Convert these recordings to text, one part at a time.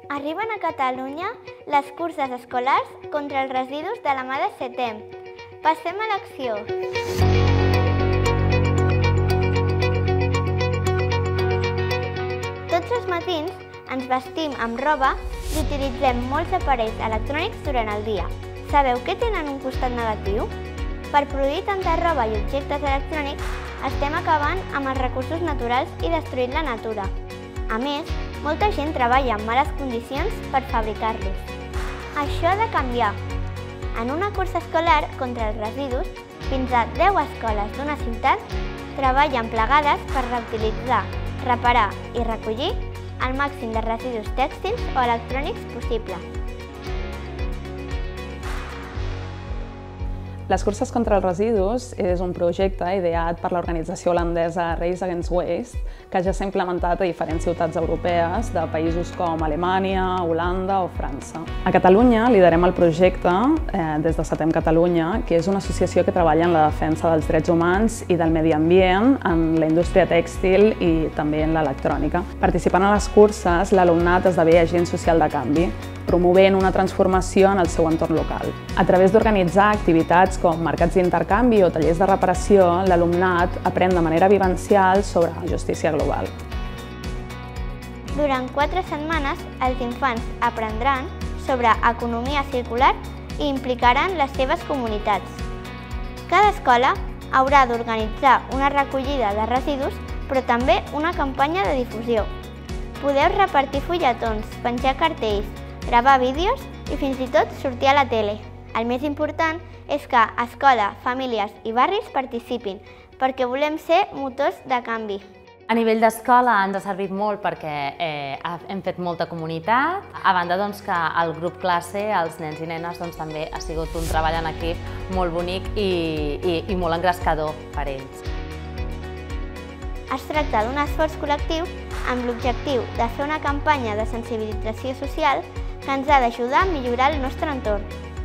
Arriben a Catalunya les curses escolars contra els residus de la mà de CETEM. Passem a l'acció. Tots els matins ens vestim amb roba i utilitzem molts aparells electrònics durant el dia. Sabeu que tenen un costat negatiu? Per produir tanta roba i objectes electrònics, estem acabant amb els recursos naturals i destruint la natura. A més, molta gent treballa en males condicions per fabricar-los. Això ha de canviar. En una cursa escolar contra els residus, fins a 10 escoles d'una ciutat treballen plegades per reutilitzar, reparar i recollir el màxim de residus tèxtils o electrònics possible. Les curses contra els residus és un projecte ideat per l'organització holandesa Race Against Waste, que ja s'ha implementat a diferents ciutats europees de països com Alemanya, Holanda o França. A Catalunya liderem el projecte des de CETEM Catalunya, que és una associació que treballa en la defensa dels drets humans i del medi ambient, en la indústria tèxtil i també en l'electrònica. Participant a les curses, l'alumnat esdevé agent social de canvi, promovent una transformació en el seu entorn local. A través d'organitzar activitats com mercats d'intercanvi o tallers de reparació, l'alumnat aprèn de manera vivencial sobre la justícia global. Durant 4 setmanes, els infants aprendran sobre economia circular i implicaran les seves comunitats. Cada escola haurà d'organitzar una recollida de residus, però també una campanya de difusió. Podeu repartir fulletons, penjar cartells, gravar vídeos i fins i tot sortir a la tele. El més important és que escola, famílies i barris participin, perquè volem ser motors de canvi. A nivell d'escola ens ha servit molt perquè hem fet molta comunitat. A banda que el grup classe, els nens i nenes, també ha sigut un treball en equip molt bonic i molt engrescador per ells. Es tracta d'un esforç col·lectiu amb l'objectiu de fer una campanya de sensibilització social que ens ha d'ajudar a millorar el nostre entorn.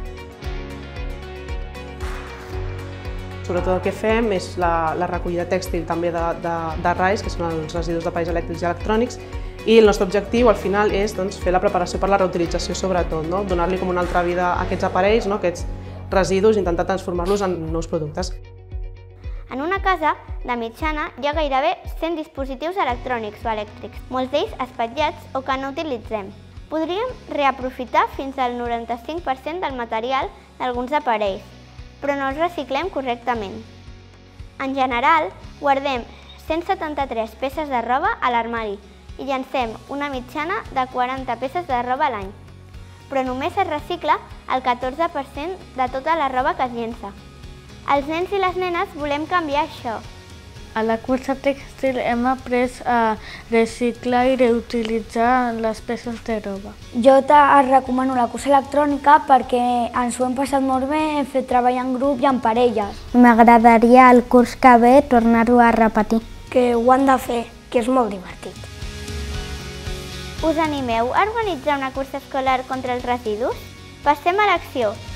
Sobretot el que fem és la recollida tèxtil també de RAIs, que són els residus de papers elèctrics i electrònics, i el nostre objectiu al final és fer la preparació per la reutilització sobretot, donar-li com una altra vida a aquests aparells, aquests residus, intentar transformar-los en nous productes. En una casa, de mitjana, hi ha gairebé 100 dispositius electrònics o elèctrics, molts d'ells espatllats o que no utilitzem. Podríem reaprofitar fins al 95% del material d'alguns aparells, però no els reciclem correctament. En general, guardem 173 peces de roba a l'armari i llancem una mitjana de 40 peces de roba a l'any, però només es recicla el 14% de tota la roba que es llença. Els nens i les nenes volem canviar això. A la cursa tèxtil hem après a reciclar i reutilitzar les peces de roba. Jo et recomano la cursa electrònica perquè ens ho hem passat molt bé, hem fet treball en grup i en parelles. M'agradaria el curs que ve tornar-ho a repetir. Que ho han de fer, que és molt divertit. Us animeu a organitzar una cursa escolar contra els residus? Passem a l'acció!